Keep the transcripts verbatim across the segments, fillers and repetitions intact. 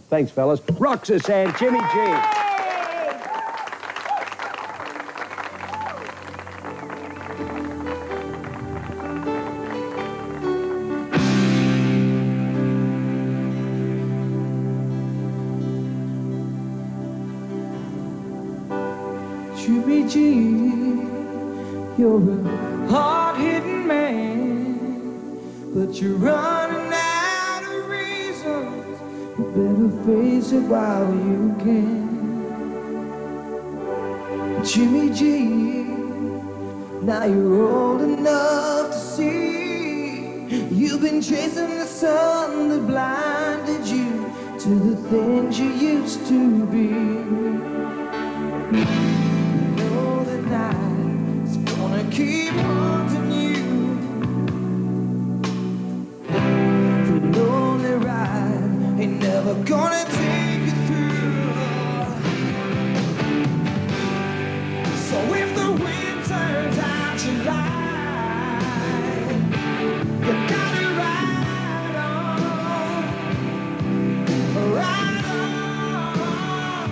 time. Thanks, fellas. Roxas and Jimmy G. Jimmy G, you're a hard-hitting man, but you're running out of reasons. You better face it while you can. Jimmy G, now you're old enough to see you've been chasing the sun that blinded you to the things you used to be. Keep haunting you. The lonely ride ain't never gonna take you through. So if the wind turns out your light, you gotta ride on, ride on.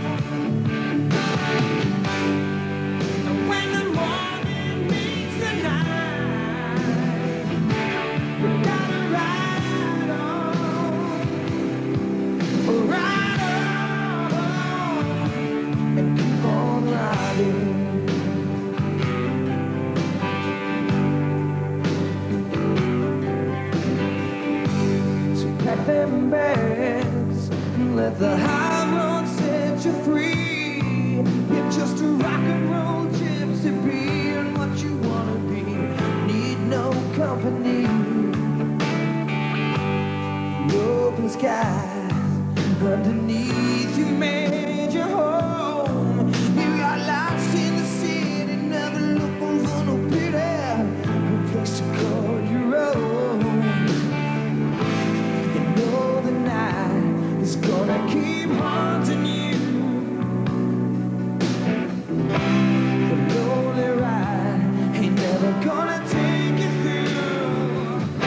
And when the morning meets the night, you gotta ride on, ride on, and keep on riding. So pack them bags and let the high road set you free. You're just a rock and roll gypsy, being what you wanna be. Need no company. Open skies underneath you made your home. You got lost in the city, never looking for no pity. No place to call your own. You know the night is gonna keep haunting you. The lonely ride ain't never gonna take you through.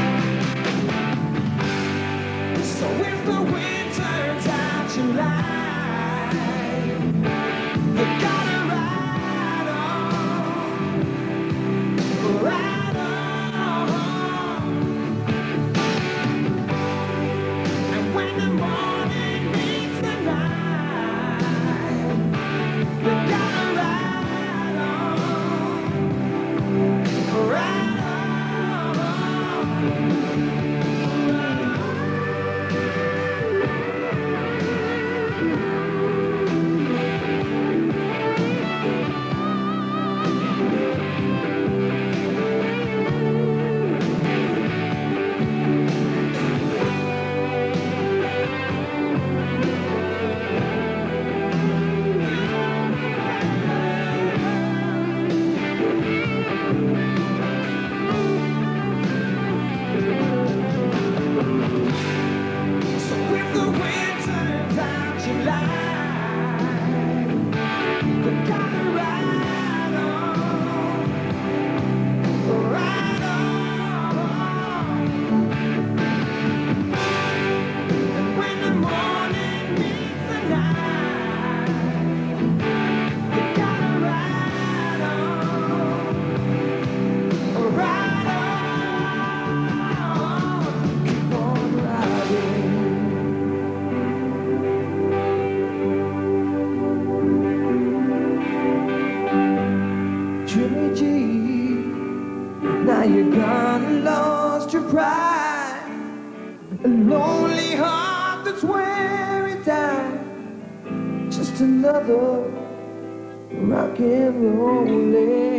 So if the wind turns out your light, you gotta ride on, ride on. And when the morning meets the night, you gotta ride on, ride on. So if the wind turns out your light, you gotta ride on, ride on. And when the morning meets the night, you gotta ride on, ride on. Keep on riding. Jimmy G, now you're gone and lost your pride. A lonely heart that's wearing down. Just another rock and rollin'